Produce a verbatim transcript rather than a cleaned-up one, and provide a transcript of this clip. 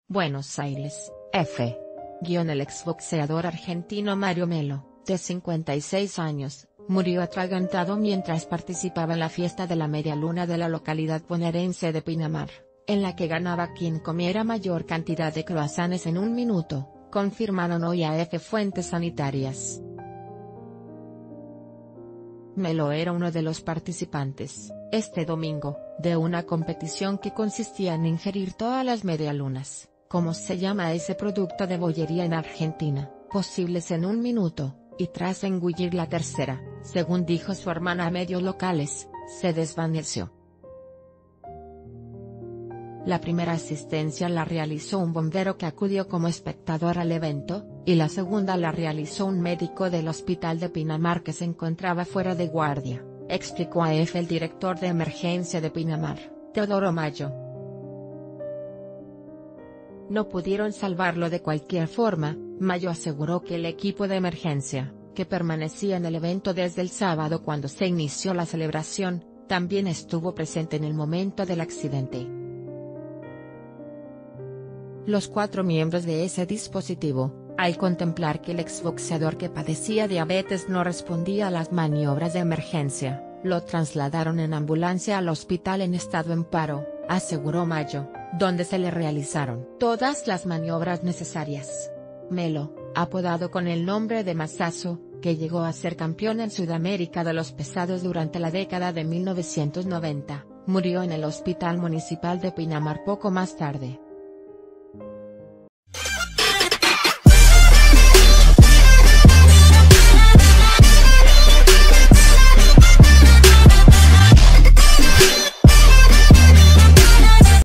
Buenos Aires, F. Guión El exboxeador argentino Mario Melo, de cincuenta y seis años, murió atragantado mientras participaba en la fiesta de la media luna de la localidad bonaerense de Pinamar, en la que ganaba quien comiera mayor cantidad de croissants en un minuto, confirmaron hoy a F fuentes sanitarias. Melo era uno de los participantes, este domingo, de una competición que consistía en ingerir todas las medialunas, como se llama ese producto de bollería en Argentina, posibles en un minuto, y tras engullir la tercera, según dijo su hermana a medios locales, se desvaneció. La primera asistencia la realizó un bombero que acudió como espectador al evento, y la segunda la realizó un médico del hospital de Pinamar que se encontraba fuera de guardia, explicó a F el director de emergencia de Pinamar, Teodoro Mayo. No pudieron salvarlo de cualquier forma, Mayo aseguró que el equipo de emergencia, que permanecía en el evento desde el sábado cuando se inició la celebración, también estuvo presente en el momento del accidente. Los cuatro miembros de ese dispositivo, al contemplar que el exboxeador que padecía diabetes no respondía a las maniobras de emergencia, lo trasladaron en ambulancia al hospital en estado en paro, aseguró Mayo, donde se le realizaron todas las maniobras necesarias. Melo, apodado con el nombre de Masazo, que llegó a ser campeón en Sudamérica de los pesados durante la década de mil novecientos noventa, murió en el Hospital Municipal de Pinamar poco más tarde.